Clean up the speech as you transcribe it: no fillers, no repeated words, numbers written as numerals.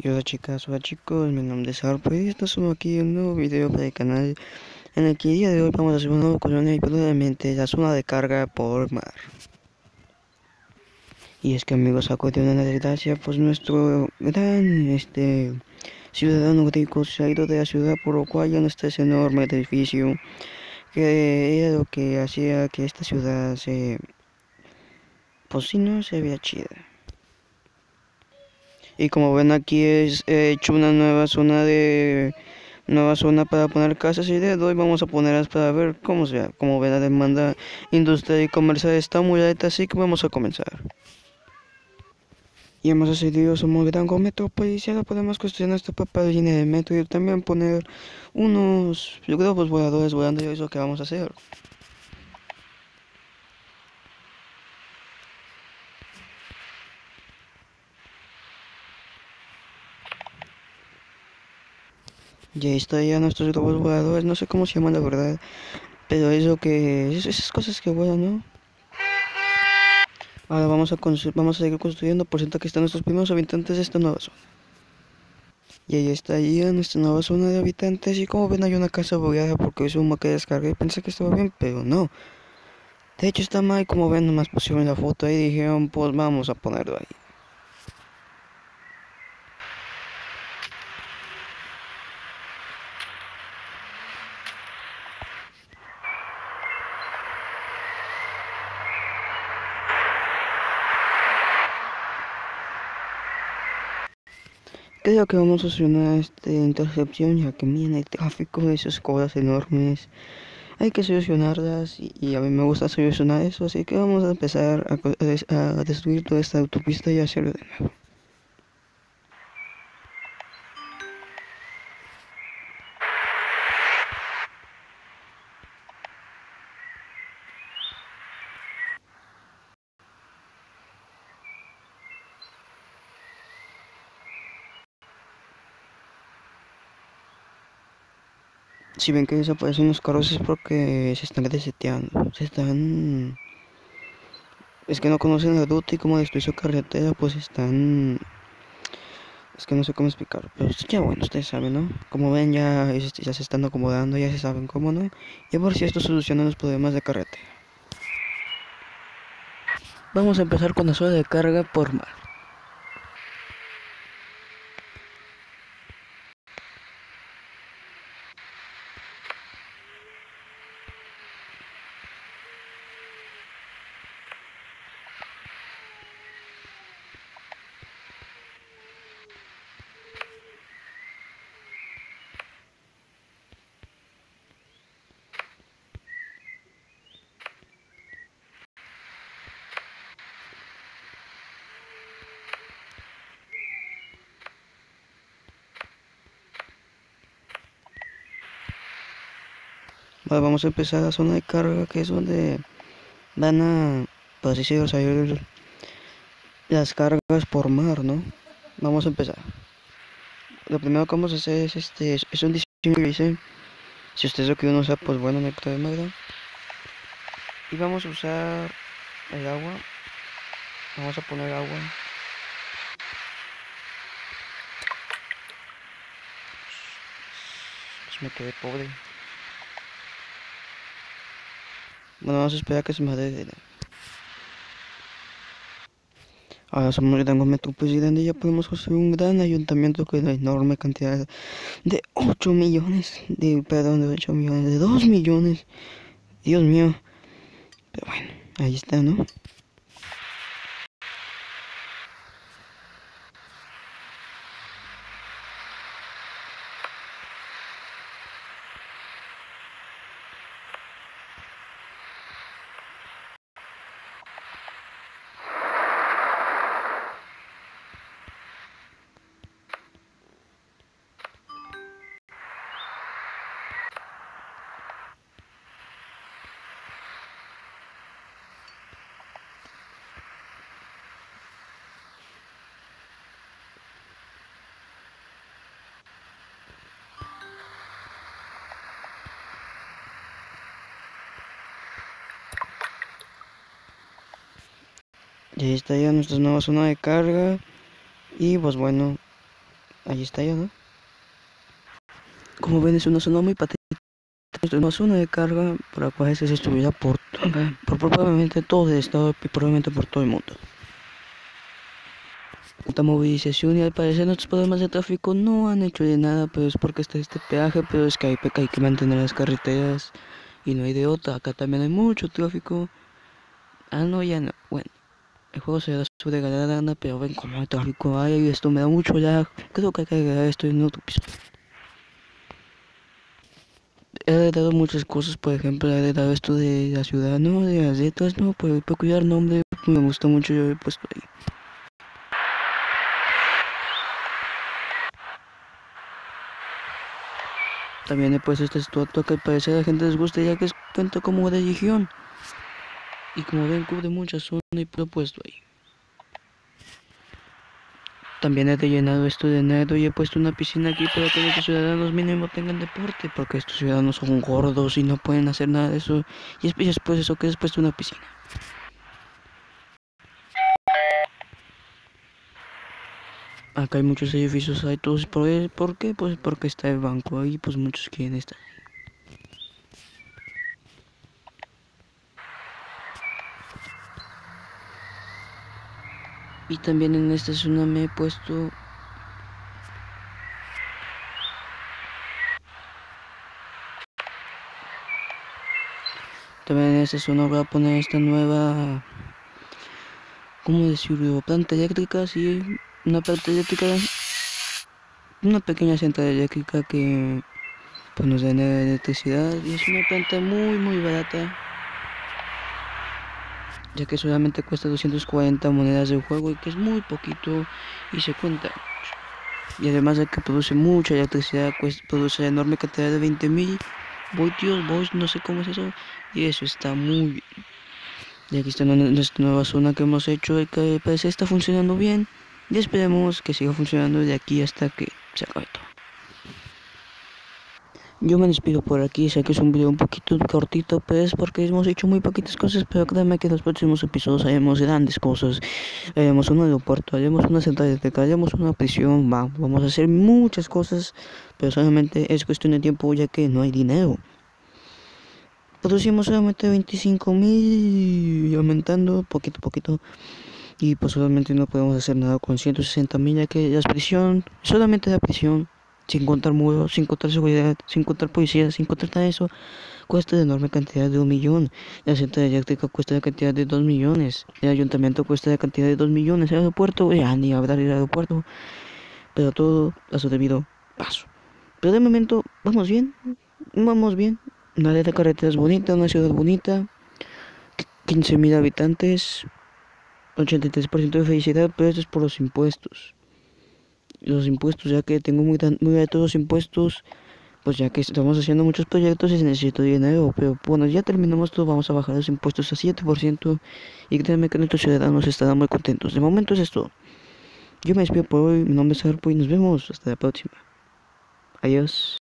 Hola chicas, hola chicos, mi nombre es Harper y estamos aquí en un nuevo video para el canal en el que el día de hoy vamos a hacer una nueva colonia y probablemente la zona de carga por mar. Y es que amigos, a de una desgracia, pues nuestro gran ciudadano rico se ha ido de la ciudad, por lo cual ya no está ese enorme edificio que era lo que hacía que esta ciudad pues si no se vea chida. Y como ven aquí he hecho una nueva zona para poner casas y de hoy vamos a ponerlas para ver cómo sea. Como ven, la demanda industrial y comercial está muy alta, así que vamos a comenzar. Y hemos decidido somos gran metrópolis y ahora podemos construir nuestra propia línea de metro y también poner unos globos voladores volando y eso es lo que vamos a hacer. Y ahí está ya nuestros globos voladores, no sé cómo se llaman la verdad, pero es lo que es esas cosas que vuelan, ¿no? Ahora vamos a seguir construyendo por ciento que están nuestros primeros habitantes de esta nueva zona. Y ahí está ya nuestra nueva zona de habitantes y como ven hay una casa bugueada porque es un que descargué y pensé que estaba bien, pero no. De hecho está mal, como ven nomás pusieron la foto ahí y dijeron pues vamos a ponerlo ahí. Creo que vamos a solucionar esta intercepción ya que miren el tráfico de esas cosas enormes. Hay que solucionarlas y a mí me gusta solucionar eso, así que vamos a empezar a destruir toda esta autopista y hacerlo de nuevo. Si ven que desaparecen los carros es porque se están reseteando, es que no conocen la ruta y como destruir su carretera pues están... Es que no sé cómo explicar, pero ya bueno, ustedes saben, ¿no? Como ven ya se están acomodando, ya se saben cómo, ¿no? Y a ver si esto soluciona los problemas de carretera. Vamos a empezar con la zona de carga por mar. Vale, vamos a empezar la zona de carga que es donde van a, por así decirlo, salir las cargas por mar, ¿no? Vamos a empezar. Lo primero que vamos a hacer es es un diseño que hice. Si ustedes lo quieren usar, pues bueno, no hay problema, ¿verdad? Y vamos a usar el agua. Vamos a poner agua. Pues me quedé pobre. Bueno, vamos a esperar a que se me dé. Ahora somos el gran metrópolis y ya podemos construir un gran ayuntamiento con una enorme cantidad de 8 millones, perdón, de 8 millones, de 2 millones. Dios mío. Pero bueno, ahí está, ¿no? Y ahí está ya nuestra nueva zona de carga. Y pues bueno, Ahí está ya, ¿no? Como ven, es una zona muy patética. Es una zona de carga por la cual se distribuida por probablemente todo el estado y probablemente por todo el mundo. Esta movilización y al parecer nuestros problemas de tráfico no han hecho de nada, pero es porque está este peaje, pero es que hay que mantener las carreteras y no hay de otra. Acá también hay mucho tráfico. Ah, no, ya no. Bueno, el juego se da su regalada gana, pero ven cómo el tráfico hay y esto me da mucho lag. Creo que hay que agregar esto en otro episodio. He heredado muchas cosas, por ejemplo, he heredado esto de la ciudad, no, de las letras, no, por el peculiar nombre, me gusta mucho, yo he puesto ahí. También he puesto esta estatua que al parecer a la gente les gusta ya que cuenta como religión. Y como ven cubre mucha zona y lo he puesto ahí. También he rellenado esto de negro y he puesto una piscina aquí para que los ciudadanos mínimo tengan deporte, porque estos ciudadanos son gordos y no pueden hacer nada de eso. Y después eso que he puesto una piscina. Acá hay muchos edificios altos, ¿por qué? Pues porque está el banco ahí, pues muchos quieren estar. Y también en esta zona me he puesto también en esta zona voy a poner esta nueva, ¿cómo decirlo? Planta eléctrica, sí, una planta eléctrica, una pequeña central eléctrica que pues nos da electricidad y es una planta muy barata, ya que solamente cuesta 240 monedas del juego y que es muy poquito y se cuenta. Y además de que produce mucha electricidad, pues produce enorme cantidad de 20.000 voltios, no sé cómo es eso, y eso está muy bien. Y aquí está nuestra nueva zona que hemos hecho y que parece está funcionando bien. Y esperemos que siga funcionando de aquí hasta que se acabe todo. Yo me despido por aquí, sé que es un video un poquito cortito, pero es porque hemos hecho muy poquitas cosas, pero créanme que en los próximos episodios haremos grandes cosas. Haremos un aeropuerto, haremos una central eléctrica, haremos una prisión, vamos a hacer muchas cosas, pero solamente es cuestión de tiempo ya que no hay dinero. Producimos solamente 25.000 y aumentando poquito a poquito. Y pues solamente no podemos hacer nada con 160.000 ya que la prisión, solamente la prisión, sin contar muros, sin contar seguridad, sin contar policía, sin contar nada de eso, cuesta de enorme cantidad de 1.000.000. La central eléctrica cuesta la cantidad de 2.000.000. El ayuntamiento cuesta la cantidad de 2.000.000. El aeropuerto, ya ni hablar del aeropuerto. Pero todo a su debido paso. Pero de momento, vamos bien. Vamos bien. Una red de carreteras bonita, una ciudad bonita. 15.000 habitantes. 83% de felicidad, pero esto es por los impuestos. Los impuestos, ya que tengo muy altos los impuestos, pues ya que estamos haciendo muchos proyectos y necesito dinero. Pero bueno, ya terminamos todo, vamos a bajar los impuestos a 7%. Y créanme que nuestros ciudadanos estarán muy contentos. De momento es esto. Yo me despido por hoy, mi nombre es Harpo y nos vemos hasta la próxima. Adiós.